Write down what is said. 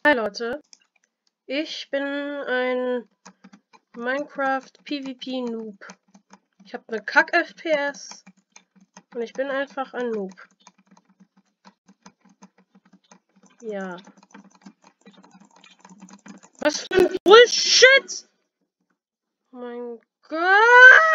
Hi Leute, ich bin ein Minecraft PvP Noob. Ich habe eine Kack-FPS und ich bin einfach ein Noob. Ja. Was für ein Bullshit! Oh mein Gott!